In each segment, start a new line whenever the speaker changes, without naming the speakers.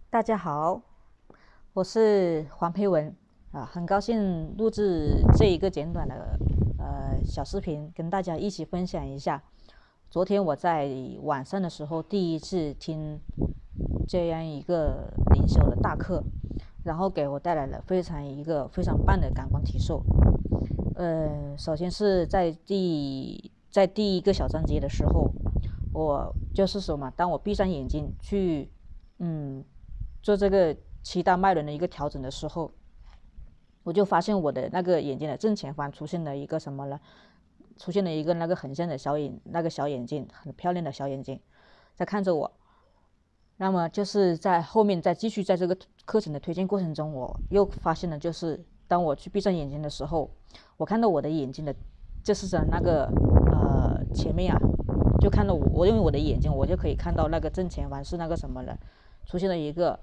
大家好，我是黄培文很高兴录制这一个简短的小视频，跟大家一起分享一下。昨天我在晚上的时候第一次听这样一个灵修的大课，然后给我带来了一个非常棒的感官体受。首先是在第一个小章节的时候，我就是什么，当我闭上眼睛去做这个七大脉轮的一个调整的时候，我就发现我的那个眼睛的正前方出现了一个什么呢？出现了一个那个很像的小眼睛，很漂亮的小眼睛，在看着我。那么就是在后面再继续在这个课程的推荐过程中，我又发现了，就是当我去闭上眼睛的时候，我看到我的眼睛的，就是在那个前面就看到我用我的眼睛，我就可以看到那个正前方是那个什么呢？出现了一个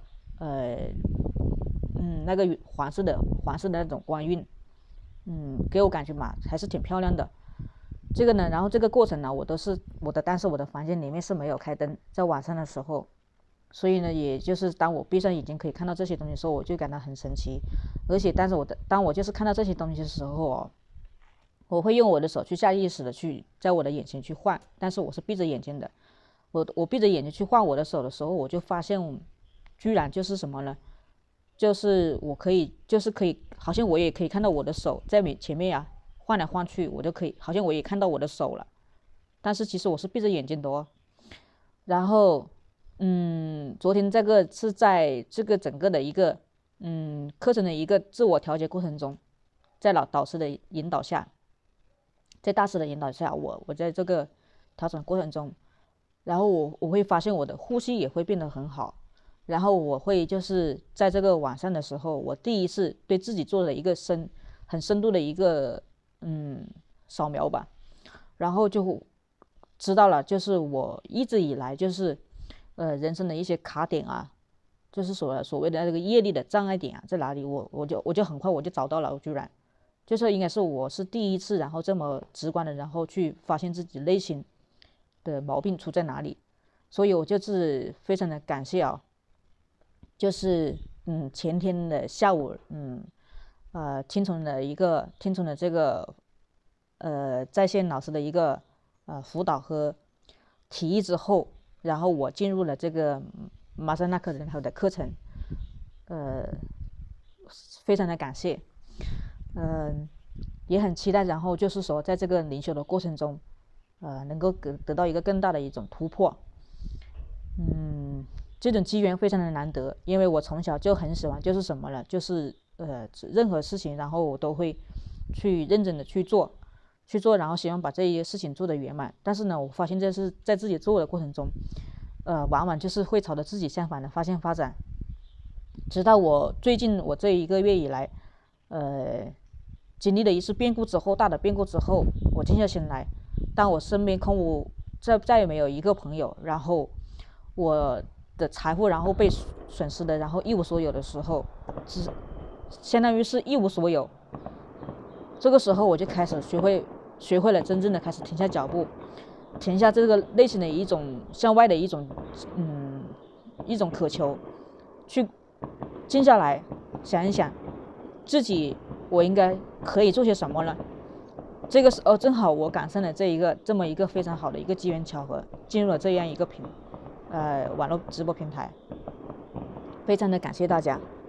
那个黄色的那种光晕，给我感觉嘛还是挺漂亮的。这个呢，然后这个过程呢，但是我的房间里面是没有开灯，在晚上的时候，所以呢，也就是当我闭上眼睛可以看到这些东西的时候，我就感到很神奇。而且，当我就是看到这些东西的时候我会用我的手去下意识的去在我的眼前去换，但是我是闭着眼睛的。我闭着眼睛去换我的手的时候，我就发现，居然就是什么呢？就是我可以，好像我也可以看到我的手在前面换来换去，我就可以，好像我也看到我的手了。但是其实我是闭着眼睛的哦。然后，昨天这个是在这个整个的一个，课程的一个自我调节过程中，在导师的引导下，在大师的引导下，我在这个调整过程中，然后我会发现我的呼吸也会变得很好。然后我会就是在这个晚上的时候，我第一次对自己做了一个很深度的一个扫描吧，然后就知道了，就是我一直以来就是人生的一些卡点就是所谓的那个业力的障碍点在哪里，我就很快我就找到了，我居然就是应该是我是第一次，然后这么直观的，然后去发现自己内心的毛病出在哪里，所以我就是非常的感谢就是前天的下午听从了这个在线老师的一个辅导和提议之后，然后我进入了这个马萨纳克人口的课程，呃非常的感谢，也很期待，然后就是说在这个灵修的过程中，能够得到一个更大的一种突破。这种机缘非常的难得，因为我从小就很喜欢，就是什么呢？就是任何事情，然后我都会去认真的去做，然后希望把这些事情做得圆满。但是呢，我发现这是在自己做的过程中，往往就是会朝着自己相反的方向发展。直到最近这一个月以来，经历了一次变故之后，大的变故之后，我静下心来，当我身边空无再也没有一个朋友，然后我的财富然后被损失的，然后一无所有的时候，相当于是一无所有。这个时候我就开始学会了真正的开始停下脚步，停下这个内心的一种向外的一种渴求，去静下来想一想自己我应该可以做些什么呢？这个时候正好我赶上了这么一个非常好的一个机缘巧合，进入了这样一个网络直播平台，非常的感谢大家。